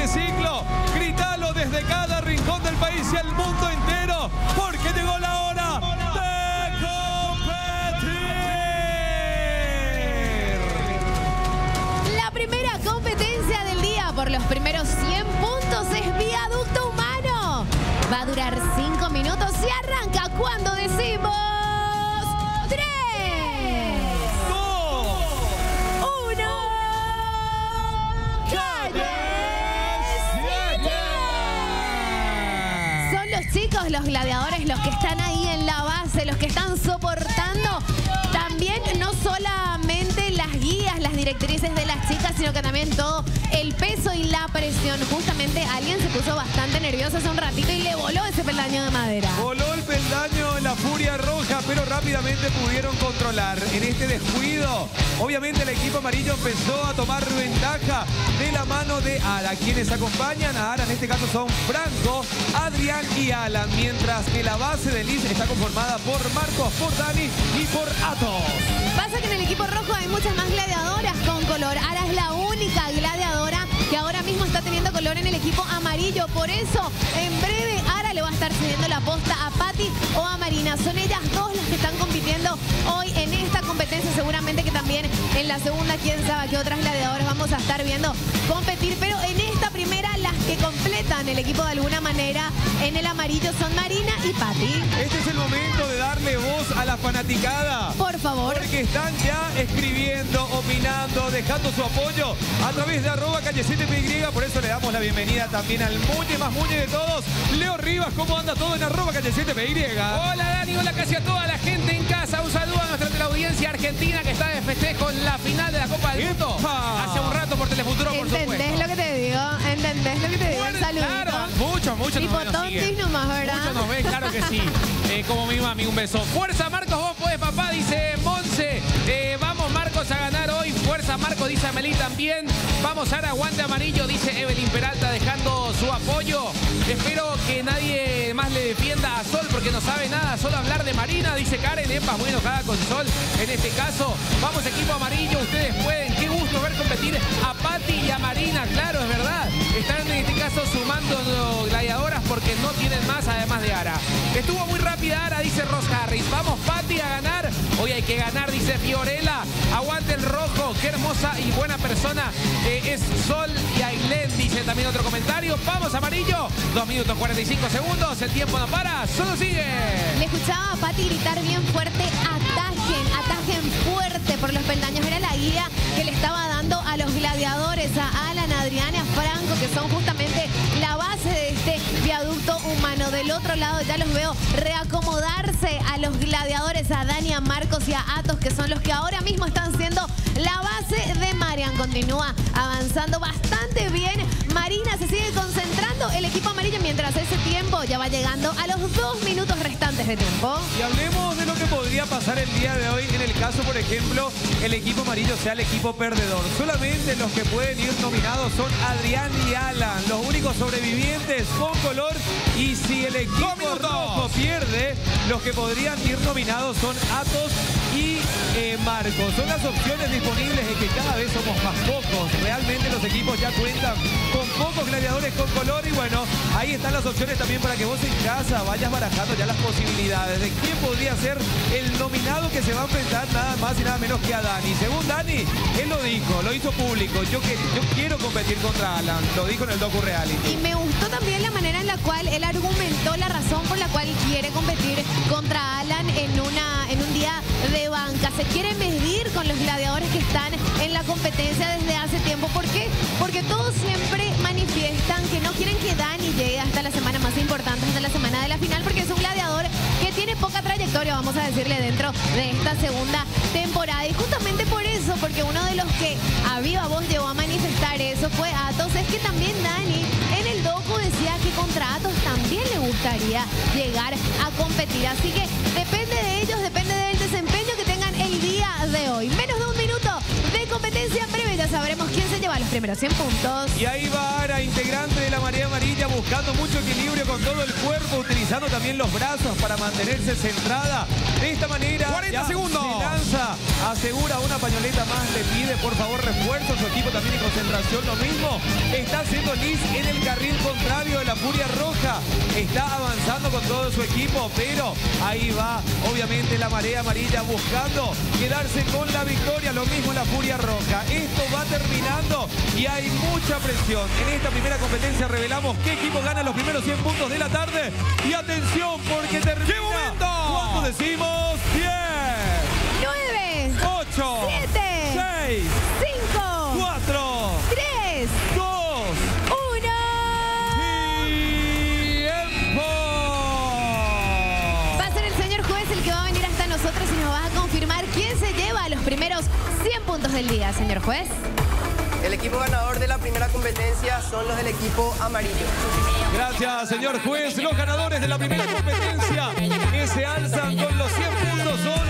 ciclo. Gritalo desde cada rincón del país y al mundo entero, porque llegó la hora de competir. La primera competencia del día por los primeros 100 puntos es viaducto humano. Va a durar 5 minutos y arranca cuando decimos 3, 2, 1. ¡Calle 7! Son los chicos, los gladiadores, los que están ahí en la base, los que están soportando también no solamente las guías, las directrices de las chicas, sino que también todo el peso y la presión. Justamente alguien se puso bastante nervioso hace un ratito y le voló ese peldaño de madera. voló el peldaño en la furia roja, pero rápidamente pudieron controlar. En este descuido, obviamente el equipo amarillo empezó a tomar ventaja de la mano de Ara. Quienes acompañan a Ara en este caso son Franco, Adrián y Alan, mientras que la base de Liz está conformada por Marcos, por Dani y por Atos. Pasa que en el equipo rojo hay muchas más gladiadoras con color. Ara es la única gladiadora que ahora mismo está teniendo color en el equipo amarillo. Por eso, en breve, Ara le va a estar cediendo la posta a Patti o a Marina. Son ellas dos las que están compitiendo hoy en esta competencia. Seguramente que también en la segunda, quién sabe qué otras gladiadoras vamos a estar viendo competir. Pero en esta primera, las que completan el equipo de alguna manera en el amarillo son Marina y Patti. Este es el momento de darle voz a la fanaticada. Por favor. Porque están ya escribiendo, opinando, dejando su apoyo a través de @calle7py. Por eso le damos la bienvenida también al muñe más muñe de todos, Leo Rivas. ¿Cómo anda todo en @calle7py? Hola Dani, hola casi a toda la gente en casa. Un saludo a nuestra teleaudiencia argentina que está de festejo en la final de la Copa del Mundo. ¡Epa! Hace un rato por Telefuturo, por supuesto. ¿Entendés lo que te digo? ¿Entendés lo que te digo? Un saludito. Claro, muchos Tipo nos tontis siguen. nomás, ¿verdad? Muchos nos ven, claro que sí. Como mi mami, un beso. Fuerza Marcos, vos podés, papá, dice Monse. Vamos Marcos a ganar hoy. Fuerza Marcos, dice Amelie también. Vamos Ara, aguante amarillo, dice Evelyn Peralta dejando su apoyo. Espero que nadie más le defienda a Sol porque no sabe nada, solo hablar de Marina, dice Karen. Epa, muy enojada con Sol en este caso. Vamos equipo amarillo, ustedes pueden. Qué gusto ver competir a Patti y a Marina, claro, es verdad. Están en este caso sumando gladiadoras porque no tienen más además de Ara. Estuvo muy rápida Ara, dice Ross Harris. Vamos Patti a ganar. Hoy hay que ganar, dice Fiorella. Aguante el rojo, qué hermosa y buena persona es Sol y Ailén, dice también otro comentario. Vamos amarillo, 2 minutos 45 segundos, el tiempo no para, solo sigue. Le escuchaba a Patti gritar bien fuerte, atajen fuerte por los peldaños. Era la guía que le estaba dando a los gladiadores, a Alan, a Adrián y a Franco, que son justamente la base de este viaducto humano. Del otro lado ya los veo reacomodarse a los gladiadores, a Dani, a Marcos y a Atos, que son los que ahora mismo están siendo la base de Marian. Continúa avanzando bastante bien. Marina se sigue concentrando el equipo amarillo mientras ese tiempo ya va llegando a los 2 minutos restantes de tiempo. Y hablemos de lo que podría pasar el día de hoy en el caso, por ejemplo, el equipo amarillo sea el equipo perdedor. Solamente los que pueden ir nominados son Adrián y Alan, los únicos sobrevivientes con color. Y si el equipo rojo pierde, los que podrían ir nominados son Atos y Marcos. Son las opciones disponibles de que cada vez somos más pocos. Realmente los equipos ya cuentan con pocos gladiadores con color. Y bueno, ahí están las opciones también para que vos en casa vayas barajando ya las posibilidades de quién podría ser el nominado que se va a enfrentar nada más y nada menos que a Dani. Según Dani, él lo dijo, lo hizo público. Yo quiero competir contra Alan, lo dijo en el docu reality. Y me gustó también la manera en la cual él argumentó la razón por la cual quiere competir contra Alan en un día de banca. Se quiere medir con los gladiadores que están en la competencia desde hace tiempo. ¿Por qué? Porque todos siempre manifiestan que no quieren que Dani llegue hasta la semana más importante, hasta la semana de la final, porque es un gladiador que tiene poca trayectoria, vamos a decirle, dentro de esta segunda temporada. Y justamente por eso, porque uno de los que a viva voz llegó a manifestar eso fue Atos, es que también Dani en el docu decía que contra Atos también le gustaría llegar a competir. Así que depende de ellos, depende del desempeño que tengan el día de hoy. Menos de 1 minuto de competencia breve, ya sabremos quién se lleva los primeros 100 puntos. Y ahí va Ara, integrante de la marea amarilla, buscando mucho equilibrio con todo el cuerpo, utilizando también los brazos para mantenerse centrada. De esta manera, 40 segundos. Se lanza, asegura una pañoleta más, le pide por favor refuerzo, su equipo también en concentración, lo mismo. Está haciendo Liz en el carril contrario de la Furia Roja. Está avanzando con todo su equipo, pero ahí va, obviamente, la marea amarilla buscando quedarse con la victoria. Lo mismo la Furia Roja. Esto va terminando y hay mucha presión. En esta primera competencia revelamos qué equipo gana los primeros 100 puntos de la tarde. Y atención, porque termina. ¡Qué momento! ¿Cuánto decimos? 10, 9, 8, 7, 6, 5, 4, 3, 2, 1. ¡Tiempo! Va a ser el señor juez el que va a venir hasta nosotros y nos va a confirmar quién se lleva los primeros 100 puntos del día, señor juez. El equipo ganador de la primera competencia son los del equipo amarillo. Gracias, señor juez. Los ganadores de la primera competencia que se alzan con los 100 puntos son